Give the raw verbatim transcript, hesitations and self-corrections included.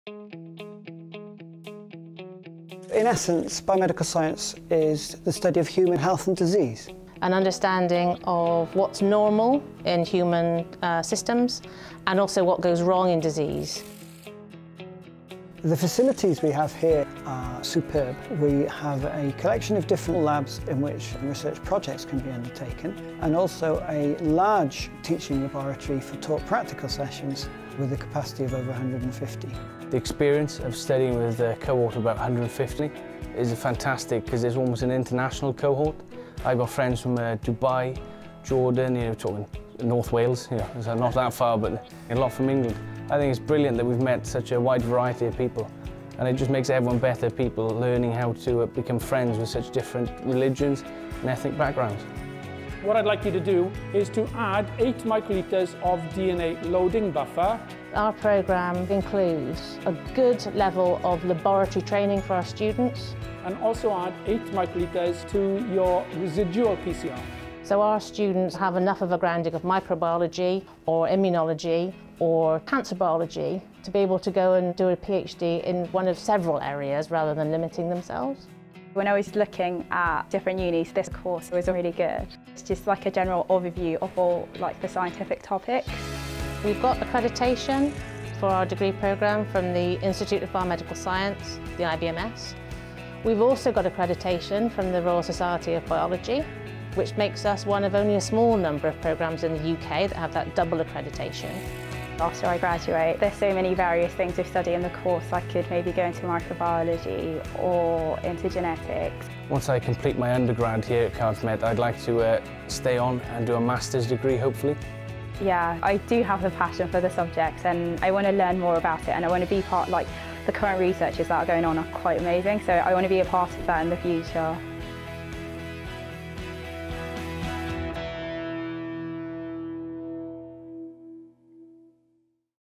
In essence, biomedical science is the study of human health and disease. An understanding of what's normal in human uh, systems and also what goes wrong in disease. The facilities we have here are superb. We have a collection of different labs in which research projects can be undertaken, and also a large teaching laboratory for taught practical sessions with a capacity of over one hundred fifty. The experience of studying with a cohort of about one hundred fifty is fantastic because it's almost an international cohort. I've got friends from uh, Dubai, Jordan, you know, talking North Wales, you know, so not that far, but a lot from England. I think it's brilliant that we've met such a wide variety of people, and it just makes everyone better people, learning how to become friends with such different religions and ethnic backgrounds. What I'd like you to do is to add eight microliters of D N A loading buffer. Our programme includes a good level of laboratory training for our students. And also add eight microliters to your residual P C R. So our students have enough of a grounding of microbiology or immunology or cancer biology to be able to go and do a PhD in one of several areas rather than limiting themselves. When I was looking at different unis, this course was really good. It's just like a general overview of all like the scientific topics. We've got accreditation for our degree programme from the Institute of Biomedical Science, the I B M S. We've also got accreditation from the Royal Society of Biology, which makes us one of only a small number of programmes in the U K that have that double accreditation. After I graduate, there's so many various things to study in the course. I could maybe go into microbiology or into genetics. Once I complete my undergrad here at Cardiff Met, I'd like to uh, stay on and do a master's degree, hopefully. Yeah, I do have the passion for the subject and I want to learn more about it, and I want to be part, like, the current researches that are going on are quite amazing, so I want to be a part of that in the future.